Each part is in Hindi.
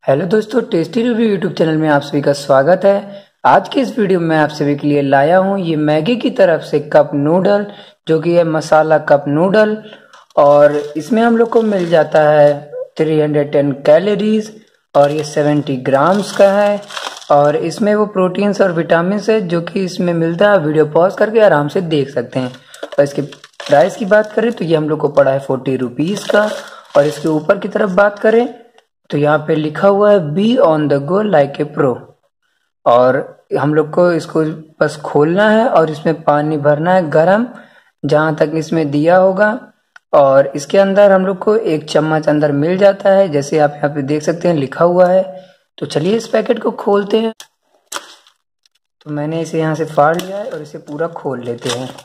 हेलो दोस्तों, टेस्टी रिव्यू यूट्यूब चैनल में आप सभी का स्वागत है। आज की इस वीडियो में आप सभी के लिए लाया हूं ये मैगी की तरफ से कप नूडल, जो कि है मसाला कप नूडल। और इसमें हम लोग को मिल जाता है 310 कैलोरीज और ये 70 ग्राम्स का है। और इसमें वो प्रोटीन्स और विटामिन है जो कि इसमें मिलता है। वीडियो पॉज करके आराम से देख सकते हैं। और इसके प्राइस की बात करें तो ये हम लोग को पड़ा है 40 रुपीज़ का। और इसके ऊपर की तरफ बात करें तो यहाँ पे लिखा हुआ है be on the go like a pro. और हम लोग को इसको बस खोलना है और इसमें पानी भरना है गरम, जहाँ तक इसमें दिया होगा। और इसके अंदर हम लोग को 1 चम्मच अंदर मिल जाता है, जैसे आप यहाँ पे देख सकते हैं लिखा हुआ है। तो चलिए इस पैकेट को खोलते हैं। तो मैंने इसे यहाँ से फाड़ लिया है और इसे पूरा खोल लेते हैं।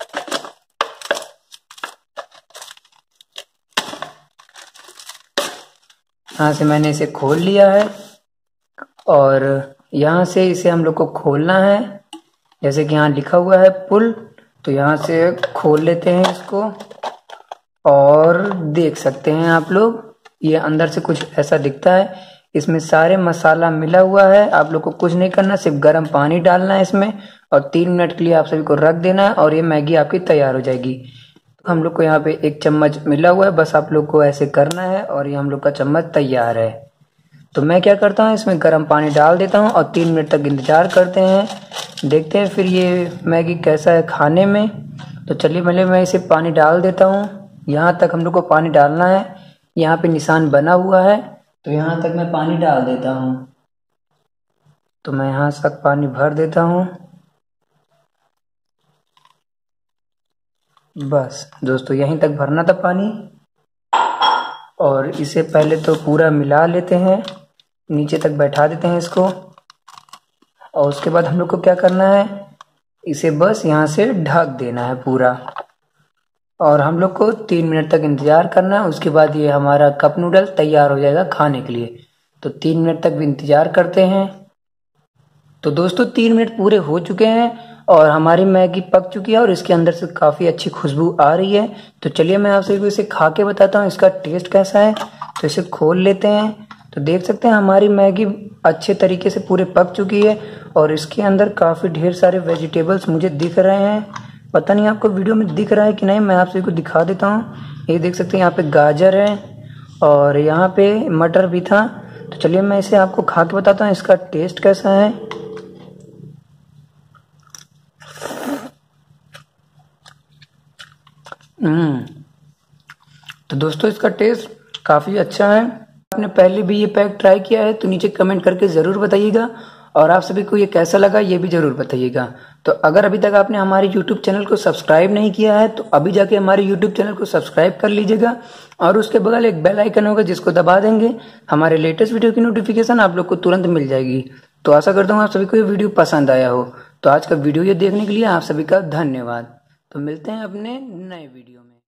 यहाँ से मैंने इसे खोल लिया है और यहाँ से इसे हम लोग को खोलना है, जैसे कि यहाँ लिखा हुआ है पुल। तो यहाँ से खोल लेते हैं इसको और देख सकते हैं आप लोग, ये अंदर से कुछ ऐसा दिखता है। इसमें सारे मसाला मिला हुआ है। आप लोग को कुछ नहीं करना, सिर्फ गर्म पानी डालना है इसमें और 3 मिनट के लिए आप सभी को रख देना है और ये मैगी आपकी तैयार हो जाएगी। हम लोग को यहाँ पे 1 चम्मच मिला हुआ है, बस आप लोग को ऐसे करना है और ये हम लोग का चम्मच तैयार है। तो मैं क्या करता हूँ, इसमें गर्म पानी डाल देता हूँ और 3 मिनट तक इंतजार करते हैं। देखते हैं फिर ये मैगी कैसा है खाने में। तो चलिए पहले मैं इसे पानी डाल देता हूँ। यहाँ तक हम लोग को पानी डालना है, यहाँ पे निशान बना हुआ है। तो यहाँ तक मैं पानी डाल देता हूँ। तो मैं यहाँ तक पानी भर देता हूँ। बस दोस्तों, यहीं तक भरना था पानी। और इसे पहले तो पूरा मिला लेते हैं, नीचे तक बैठा देते हैं इसको। और उसके बाद हम लोग को क्या करना है, इसे बस यहाँ से ढक देना है पूरा। और हम लोग को 3 मिनट तक इंतजार करना है। उसके बाद ये हमारा कप नूडल तैयार हो जाएगा खाने के लिए। तो 3 मिनट तक भी इंतजार करते हैं। तो दोस्तों 3 मिनट पूरे हो चुके हैं और हमारी मैगी पक चुकी है और इसके अंदर से काफ़ी अच्छी खुशबू आ रही है। तो चलिए मैं आप सभी को इसे खा के बताता हूँ इसका टेस्ट कैसा है। तो इसे खोल लेते हैं। तो देख सकते हैं हमारी मैगी अच्छे तरीके से पूरे पक चुकी है और इसके अंदर काफ़ी ढेर सारे वेजिटेबल्स मुझे दिख रहे हैं। पता नहीं आपको वीडियो में दिख रहा है कि नहीं, मैं आप सभी को दिखा देता हूँ। ये देख सकते हैं यहाँ पे गाजर है और यहाँ पे मटर भी था। तो चलिए मैं इसे आपको खा के बताता हूँ इसका टेस्ट कैसा है। तो दोस्तों इसका टेस्ट काफ़ी अच्छा है। आपने पहले भी ये पैक ट्राई किया है तो नीचे कमेंट करके ज़रूर बताइएगा। और आप सभी को ये कैसा लगा ये भी ज़रूर बताइएगा। तो अगर अभी तक आपने हमारे YouTube चैनल को सब्सक्राइब नहीं किया है तो अभी जाके हमारे YouTube चैनल को सब्सक्राइब कर लीजिएगा। और उसके बगल एक बेल आइकन होगा जिसको दबा देंगे, हमारे लेटेस्ट वीडियो की नोटिफिकेशन आप लोग को तुरंत मिल जाएगी। तो आशा करता हूँ आप सभी को ये वीडियो पसंद आया हो। तो आज का वीडियो ये देखने के लिए आप सभी का धन्यवाद। तो मिलते हैं अपने नए वीडियो में।